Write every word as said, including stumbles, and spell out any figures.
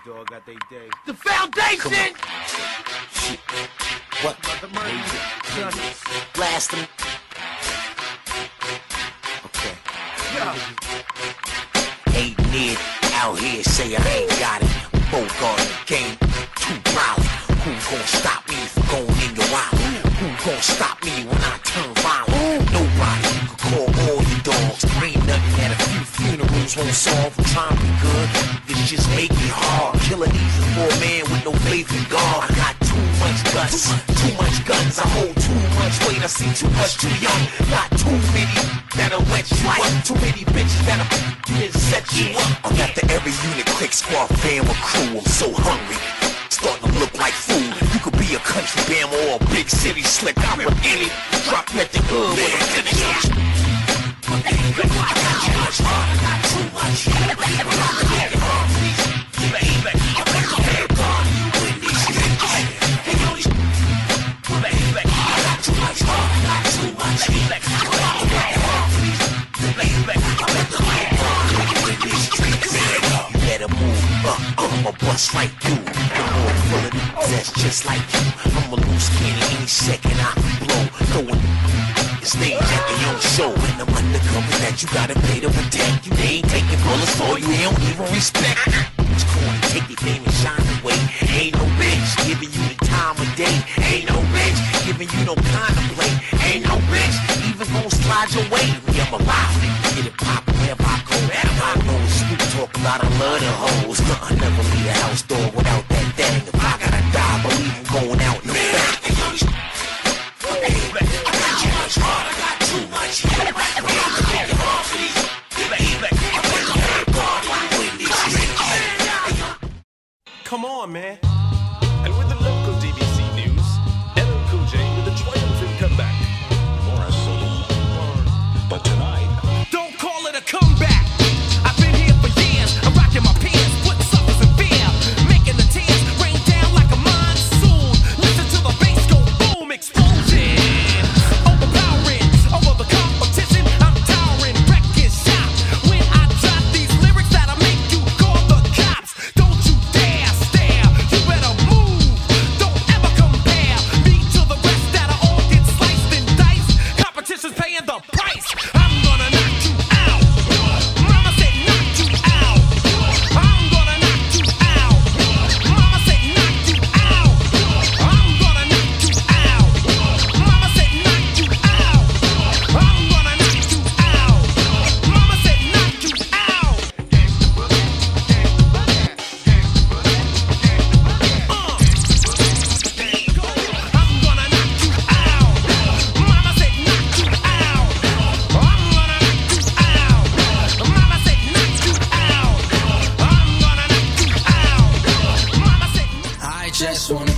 dog got they day. The foundation! Shit. What? The murder. Blast them. Okay. Yeah. Ain't Ned out here say I ain't got it. Bogart in the game, too violent. Who gon' stop me from going in your wallet? Who gon' stop me when I turn violent? Nobody. You can call all your dogs. Ain't nothing that a few funerals won't solve. I'm trying to be good. It's just make it hard. Killing these for a man with no faith in God. I got too much guts, too much guns. I hold too much weight. I see too much too young. Got too many that'll wet you up. Too many bitches that'll set you up. I'm at the every unit click squad fam or crew. I'm so hungry, starting to look like food. You could be a country bam or a big city slick. I rip any drop at the hood with a finish. I'm a bust like you. The more full of these that's just like you. I'm a loose cannon any second I blow. Going the stage at the young show. And I'm undercover that you gotta pay to protect you. They ain't taking bullets for you, they don't even respect. It's cool to take your fame and shine away. Ain't no bitch giving you the time of day. Ain't no bitch giving you no contemplate. Ain't no bitch even gonna slide your way. Me, I'm alive, get it pop wherever I go. I know you talk about I love the hoes. I never leave the house door without that thing. If I gotta die, believe I'm going out in the back. Come on, man. And with the local D B C news, L L Cool J with a triumphant comeback. More so, but tonight, Don't call it a comeback. I've been here for years. I'm rocking my pants, putting suckers in fear, making the tears rain down like a monsoon. Listen to the bass go boom, explosion, overpowering over the competition. I'm towering, wrecking shop. When I drop these lyrics that'll make you call the cops. Don't you dare stare. You better move. Don't ever compare me to the rest that'll all get sliced and diced. Competition's paying the price. I'm gonna knock you out. Mama said knock you out. I'm gonna knock you out. Mama said knock you out. I'm gonna knock you out. Mama said knock you out. I'm gonna knock you out. Mama said knock you out. Uh. I'm gonna knock you out. Mama said knock you out. I'm gonna knock you out. Mama said knock you out. I'm gonna knock you out. Mama said I just wanna